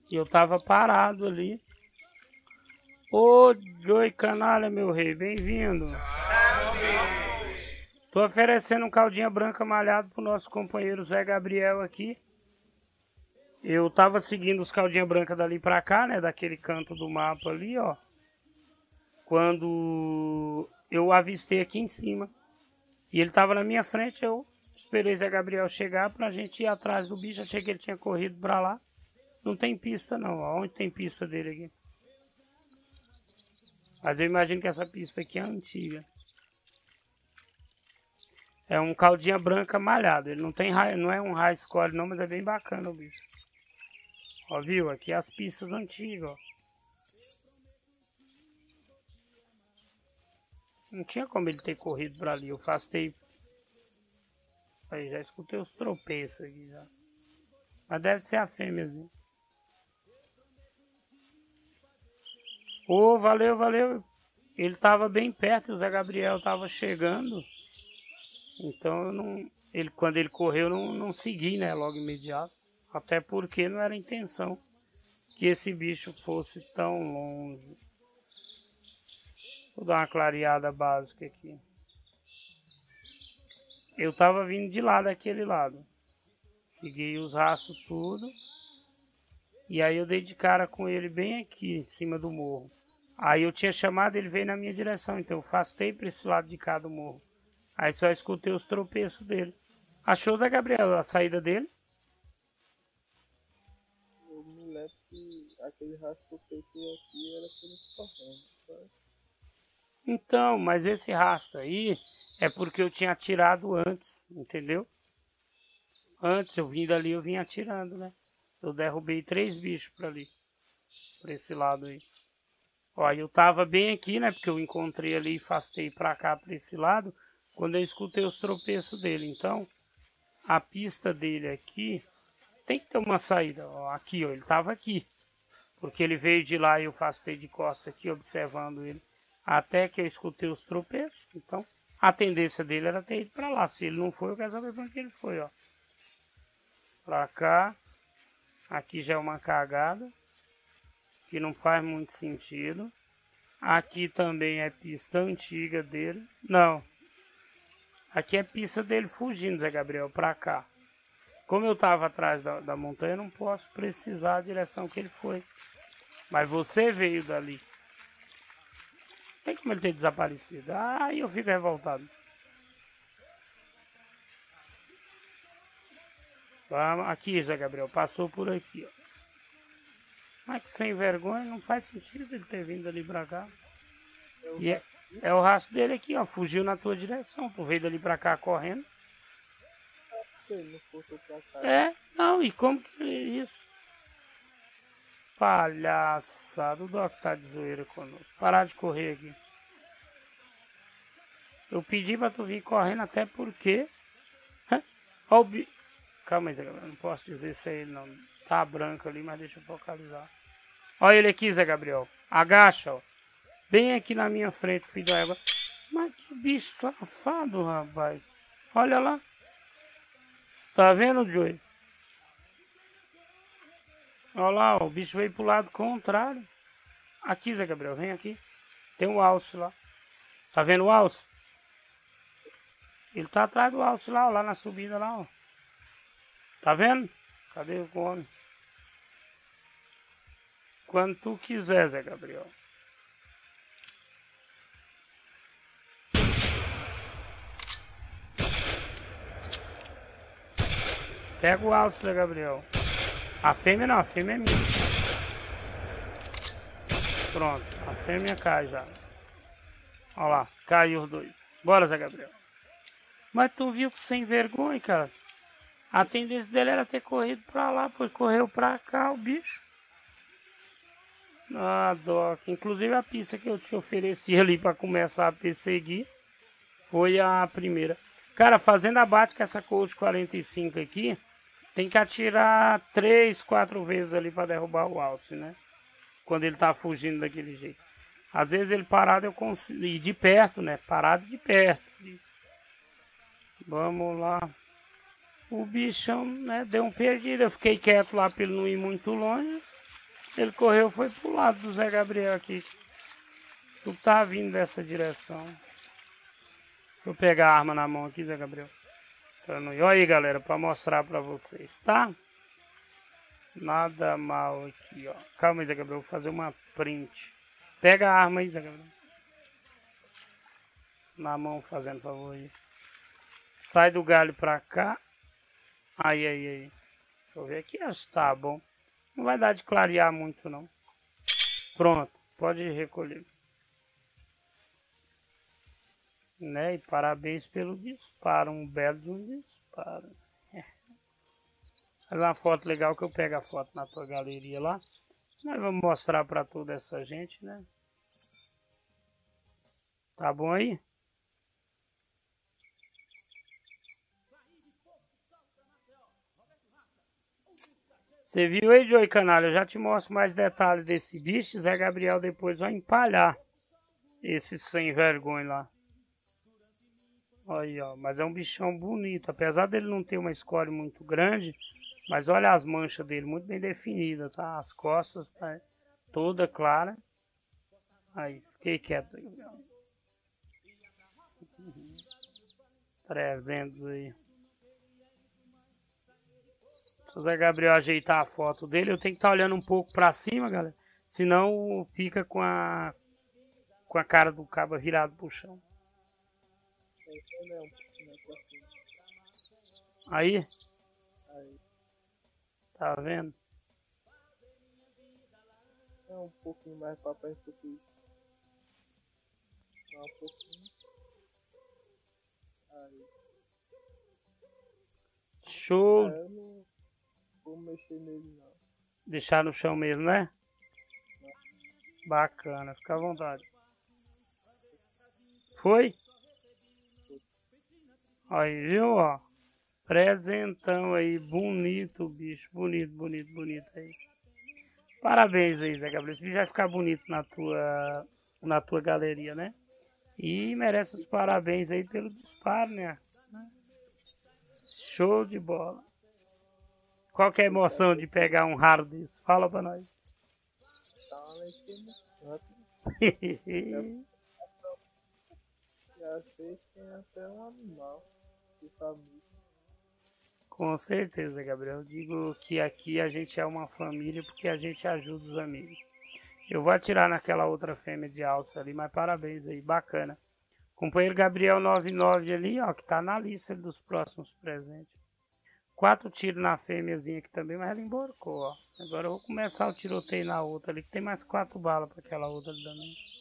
E eu tava parado ali. Ô, Joey Canalha, meu rei, bem-vindo. Tô oferecendo um caldinha branca malhado pro nosso companheiro Zé Gabriel aqui. Eu tava seguindo os caldinha branca dali pra cá, né? Daquele canto do mapa ali, ó. Quando eu avistei aqui em cima. E ele tava na minha frente, eu esperei Zé Gabriel chegar pra gente ir atrás do bicho. Achei que ele tinha corrido pra lá. Não tem pista não, ó. Onde tem pista dele aqui? Mas eu imagino que essa pista aqui é antiga. É um caldinha branca malhado. Ele não tem não é um high score não, mas é bem bacana o bicho. Ó, viu? Aqui as pistas antigas, ó. Não tinha como ele ter corrido pra ali. Eu afastei. Aí, já escutei os tropeços aqui já. Mas deve ser a fêmeazinha. Ô, valeu, valeu. Ele tava bem perto, o Zé Gabriel tava chegando. Então eu não. Quando ele correu, eu não segui, né? Logo imediato. Até porque não era a intenção que esse bicho fosse tão longe. Vou dar uma clareada básica aqui. Eu tava vindo de lá, daquele lado. Segui os rastros tudo. E aí eu dei de cara com ele bem aqui, em cima do morro. Aí eu tinha chamado, ele veio na minha direção. Então eu afastei para esse lado de cá do morro. Aí só escutei os tropeços dele. Achou, da Gabriel, a saída dele? Eu me lembro que aquele rastro que eu peguei aqui era por ele correndo, sabe? Então, mas esse rastro aí é porque eu tinha atirado antes, entendeu? Antes eu vim dali, eu vim atirando, né? Eu derrubei 3 bichos pra ali. Pra esse lado aí. Ó, eu tava bem aqui, né? Porque eu encontrei ali e afastei pra cá, pra esse lado. Quando eu escutei os tropeços dele. Então, a pista dele aqui tem que ter uma saída. Ó, aqui, ó, ele tava aqui. Porque ele veio de lá e eu afastei de costas aqui, observando ele. Até que eu escutei os tropeços. Então, a tendência dele era ter ido pra lá. Se ele não foi, eu quero saber pra onde ele foi, ó. Pra cá. Aqui já é uma cagada. Que não faz muito sentido. Aqui também é pista antiga dele. Não. Aqui é pista dele fugindo, Zé Gabriel, pra cá. Como eu tava atrás da montanha, eu não posso precisar a direção que ele foi. Mas você veio dali. Tem como ele ter desaparecido. Aí eu fico revoltado. Vamos, aqui, Zé Gabriel, passou por aqui, ó. Mas que sem vergonha, não faz sentido ele ter vindo ali pra cá. E é o rastro dele aqui, ó. Fugiu na tua direção. Tu veio dali pra cá correndo. Ele não fosse pra cá. É, não, e como que é isso? Palhaçada, o Doc tá de zoeira conosco. Parar de correr aqui. Eu pedi pra tu vir correndo até porque... Ó o bicho. Calma aí, Zé Gabriel, não posso dizer se é ele não. Tá branco ali, mas deixa eu focalizar. Olha ele aqui, Zé Gabriel. Agacha, ó. Bem aqui na minha frente, filho da égua. Mas que bicho safado, rapaz. Olha lá. Tá vendo, Joey? Olha lá, ó, o bicho veio pro lado contrário. Aqui, Zé Gabriel, vem aqui. Tem um alce lá. Tá vendo o alce? Ele tá atrás do alce lá, ó, lá na subida lá, ó. Tá vendo? Cadê o homem? Quando tu quiser, Zé Gabriel. Pega o alce, Zé Gabriel. A fêmea não, a fêmea é minha. Pronto, a fêmea cai já. Olha lá, caiu os dois. Bora, Zé Gabriel. Mas tu viu que sem vergonha, cara. A tendência dele era ter corrido pra lá, pois correu pra cá o bicho. Ah, Doc. Inclusive a pista que eu te ofereci ali pra começar a perseguir foi a primeira. Cara, fazendo abate com essa Colt 45 aqui, tem que atirar 3, 4 vezes ali pra derrubar o alce, né? Quando ele tá fugindo daquele jeito. Às vezes ele parado eu consigo. E de perto, né? Parado de perto. Vamos lá. O bichão, né? Deu um perdido. Eu fiquei quieto lá pra ele não ir muito longe. Ele correu, foi pro lado do Zé Gabriel aqui. Tu tá vindo dessa direção. Deixa eu pegar a arma na mão aqui, Zé Gabriel. Olha aí, galera, pra mostrar pra vocês, tá? Nada mal aqui, ó. Calma aí, Zé Gabriel, vou fazer uma print. Pega a arma aí, Zé Gabriel. Na mão, fazendo favor aí. Sai do galho pra cá. Aí. Deixa eu ver aqui, acho que tá bom. Não vai dar de clarear muito, não. Pronto, pode recolher. Né? E parabéns pelo disparo, um belo de um disparo. Faz uma foto legal que eu pego a foto na tua galeria lá. Nós vamos mostrar pra toda essa gente, né? Tá bom aí? Você viu aí, Joey Canalha? Eu já te mostro mais detalhes desse bicho. Zé Gabriel depois vai empalhar esse sem vergonha lá. Aí, ó, mas é um bichão bonito, apesar dele não ter uma escória muito grande, mas olha as manchas dele, muito bem definidas, tá? As costas tá toda clara. Aí, fiquei quieto aí. 300 aí. Se o Zé Gabriel ajeitar a foto dele, eu tenho que estar olhando um pouco pra cima, galera, senão fica com a cara do cabo virado pro chão. Aí? Tá vendo? É um pouquinho mais pra frente do que isso. Um pouquinho. Aí. Show! Eu não vou mexer nele não. Deixar no chão mesmo, né? Bacana, fica à vontade. Foi? Aí, viu, ó? Presentão aí, bonito, bicho. Bonito aí. Parabéns aí, Zé Gabriel. Esse bicho vai ficar bonito na tua galeria, né? E merece os parabéns aí pelo disparo, né? Show de bola. Qual que é a emoção de pegar um raro desse? Fala pra nós. Tá lá em cima. Já sei que tem até um animal de família. Com certeza, Gabriel. Eu digo que aqui a gente é uma família porque a gente ajuda os amigos. Eu vou atirar naquela outra fêmea de alça ali, mas parabéns aí, bacana. Companheiro Gabriel 99 ali, ó, que tá na lista dos próximos presentes. 4 tiros na fêmeazinha aqui também, mas ela emborcou, ó. Agora eu vou começar o tiroteio na outra ali, que tem mais 4 balas para aquela outra ali também.